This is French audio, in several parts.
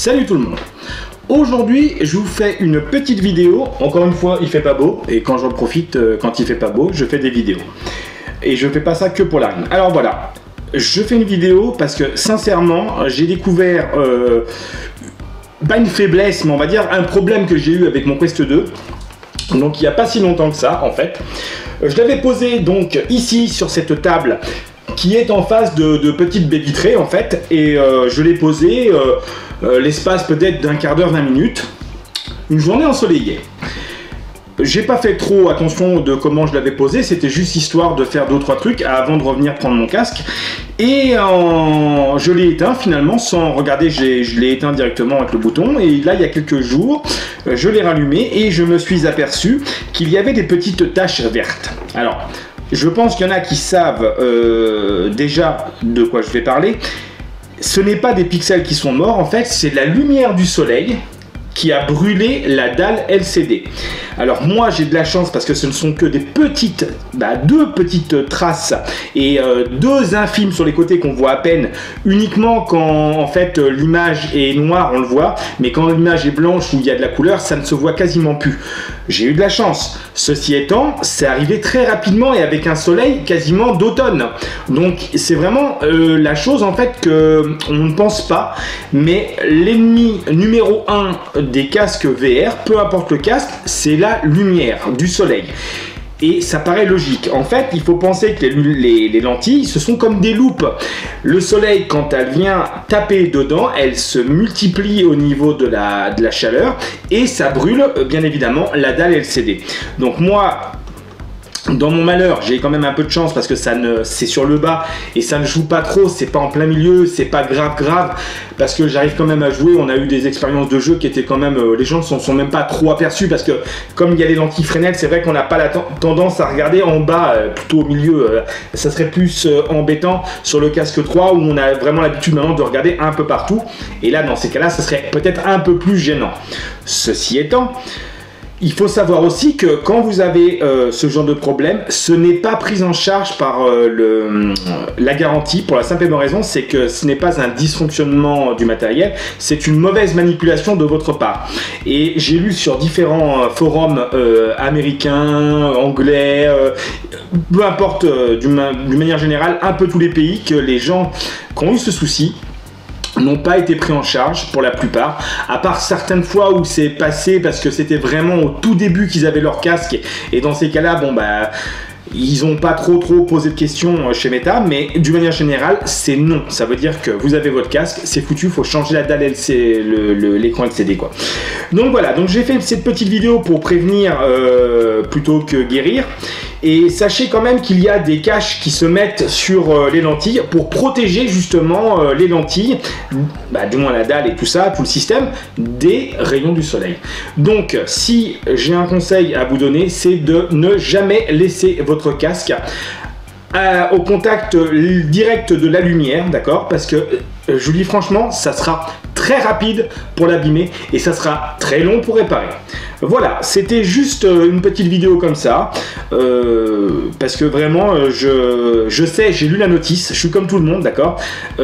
Salut tout le monde. Aujourd'hui, je vous fais une petite vidéo. Encore une fois, il fait pas beau. Et quand j'en profite, quand il fait pas beau, je fais des vidéos. Et je fais pas ça que pour la rime. Alors voilà, je fais une vidéo parce que sincèrement, j'ai découvert pas une faiblesse, mais on va dire un problème que j'ai eu avec mon Quest 2. Donc il n'y a pas si longtemps que ça, en fait. Je l'avais posé donc ici sur cette table qui est en face de petites baies vitrées en fait, et je l'ai posé l'espace peut-être d'un quart d'heure, 20 minutes, une journée ensoleillée. J'ai pas fait trop attention de comment je l'avais posé, c'était juste histoire de faire 2-3 trucs avant de revenir prendre mon casque. Et je l'ai éteint finalement sans regarder, je l'ai éteint directement avec le bouton. Et là il y a quelques jours, je l'ai rallumé et je me suis aperçu qu'il y avait des petites taches vertes. Alors, je pense qu'il y en a qui savent déjà de quoi je vais parler. Ce n'est pas des pixels qui sont morts, en fait, c'est la lumière du soleil qui a brûlé la dalle LCD. Alors moi j'ai de la chance parce que ce ne sont que des petites, deux petites traces et deux infimes sur les côtés qu'on voit à peine, uniquement quand en fait l'image est noire on le voit, mais quand l'image est blanche ou il y a de la couleur ça ne se voit quasiment plus. J'ai eu de la chance. Ceci étant, c'est arrivé très rapidement et avec un soleil quasiment d'automne. Donc c'est vraiment la chose en fait que on ne pense pas, mais l'ennemi numéro 1 des casques VR, peu importe le casque, c'est la lumière du soleil. Et ça paraît logique. En fait, il faut penser que les lentilles, ce sont comme des loupes. Le soleil, quand elle vient taper dedans, elle se multiplie au niveau de la chaleur et ça brûle, bien évidemment, la dalle LCD. Donc moi, dans mon malheur, j'ai quand même un peu de chance parce que c'est sur le bas et ça ne joue pas trop, c'est pas en plein milieu, c'est pas grave parce que j'arrive quand même à jouer. On a eu des expériences de jeu qui étaient quand même, les gens ne sont même pas trop aperçus parce que comme il y a les lentilles Fresnel, c'est vrai qu'on n'a pas la tendance à regarder en bas, plutôt au milieu. Ça serait plus embêtant sur le casque 3 où on a vraiment l'habitude maintenant de regarder un peu partout. Et là, dans ces cas-là, ça serait peut-être un peu plus gênant. Ceci étant, il faut savoir aussi que quand vous avez ce genre de problème, ce n'est pas pris en charge par la garantie pour la simple et bonne raison, c'est que ce n'est pas un dysfonctionnement du matériel, c'est une mauvaise manipulation de votre part. Et j'ai lu sur différents forums américains, anglais, peu importe, d'une manière générale, un peu tous les pays, que les gens qui ont eu ce souci n'ont pas été pris en charge pour la plupart, à part certaines fois où c'est passé parce que c'était vraiment au tout début qu'ils avaient leur casque et dans ces cas-là, bon ils n'ont pas trop posé de questions chez Meta, mais d'une manière générale, c'est non. Ça veut dire que vous avez votre casque, c'est foutu, il faut changer la dalle l'écran LCD quoi. Donc voilà, donc j'ai fait cette petite vidéo pour prévenir plutôt que guérir. Et sachez quand même qu'il y a des caches qui se mettent sur les lentilles pour protéger justement les lentilles, du moins la dalle et tout ça, tout le système, des rayons du soleil. Donc si j'ai un conseil à vous donner, c'est de ne jamais laisser votre casque au contact direct de la lumière, d'accord? Parce que je vous dis franchement, ça sera très rapide pour l'abîmer et ça sera très long pour réparer. Voilà, c'était juste une petite vidéo comme ça, parce que vraiment, je sais, j'ai lu la notice, je suis comme tout le monde, d'accord,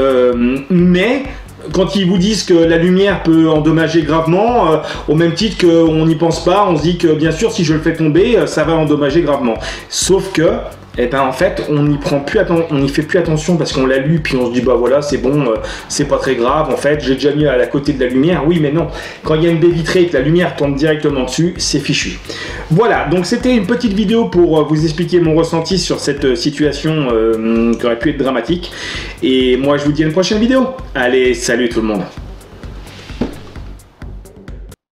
mais quand ils vous disent que la lumière peut endommager gravement, au même titre qu'on n'y pense pas, on se dit que bien sûr, si je le fais tomber, ça va endommager gravement. Sauf que, en fait, on n'y fait plus attention parce qu'on l'a lu, puis on se dit, voilà, c'est bon, c'est pas très grave, en fait, j'ai déjà mis à la côté de la lumière. Oui, mais non, quand il y a une baie vitrée et que la lumière tombe directement dessus, c'est fichu. Voilà, donc c'était une petite vidéo pour vous expliquer mon ressenti sur cette situation qui aurait pu être dramatique. Et moi, je vous dis à une prochaine vidéo. Allez, salut tout le monde.